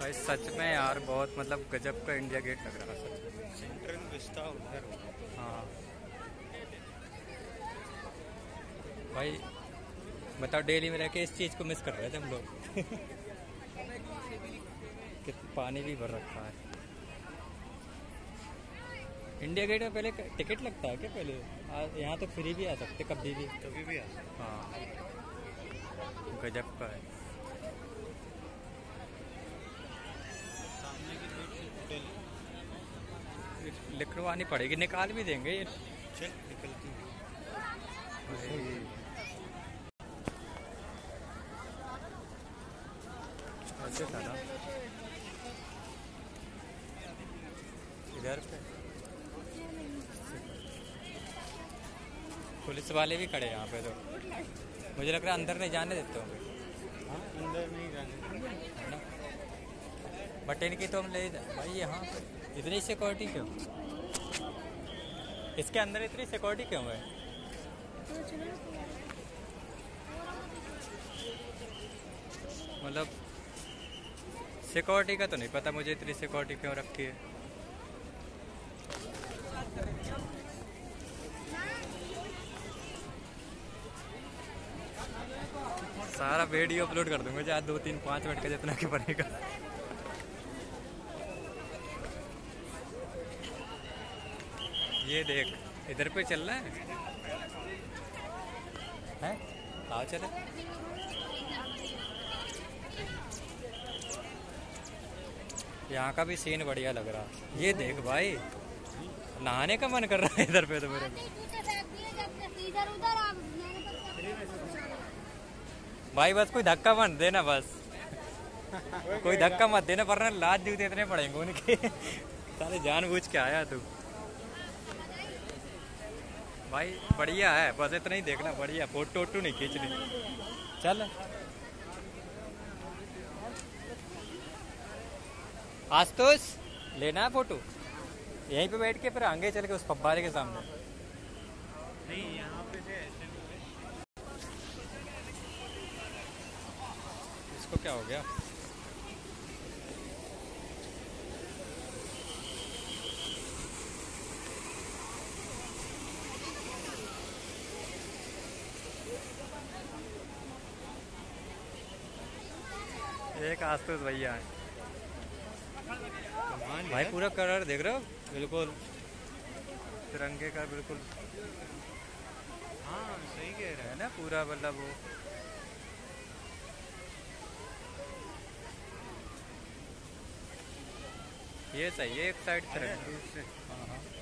भाई सच में यार बहुत मतलब गजब का इंडिया गेट लग रहा है सच में। सेंट्रल विस्टा उधर होगा। हाँ भाई बताओ, दिल्ली में रह के इस चीज़ को मिस कर रहे थे हम लोग। कि पानी भी भर रखा है। इंडिया गेट में पहले टिकट लगता है क्या पहले? यहाँ तो फ्री भी आ सकते कभी भी। कभी भी आ सकते। हाँ गजब का है। सामने की गेट से होटल लिखवानी पड़ेगी, निकाल भी देंगे ये। चल निकलती है। ऐसे था ना इधर पे पुलिस वाले भी खड़े हैं यहाँ पे, तो मुझे लग रहा है अंदर नहीं जाने देते होंगे। हाँ अंदर नहीं जाने है ना, बट इनकी तो हम ले भाई यहाँ पे इतनी सिक्योरिटी क्यों? इसके अंदर इतनी सिक्योरिटी क्यों है? मतलब सिक्योरिटी का तो नहीं पता मुझे, इतनी सिक्योरिटी क्यों रखी है। सारा वीडियो अपलोड कर दूंगा जो आज 2-3-5 मिनट का जितना कि बनेगा। ये देख इधर पे चल रहा है? आओ चले। यहाँ का भी सीन बढ़िया लग रहा। ये देख भाई नहाने का मन कर रहा है इधर पे तो मेरे को। भाई बस कोई धक्का मत देना बस। कोई धक्का मत देना वरना लाज जूते इतने पड़ेंगे उनके। सारे जानबूझ के आया तू। भाई बढ़िया है, बस इतना ही देखना। बढ़िया फोटो वोटो नहीं खींचनी। चल आस्तोष लेना है फोटो, यहीं पे बैठ के फिर आगे चल के उस फब्बारे के सामने। नहीं यहाँ पे से ऐसे इसको क्या हो गया? एक आस्तोष भैया है भाई, पूरा कलर देख रहे हो बिल्कुल तिरंगे का बिल्कुल। हाँ सही कह रहा है ना पूरा, मतलब वो ये सही है एक साइड तिरंगा। है। हाँ हाँ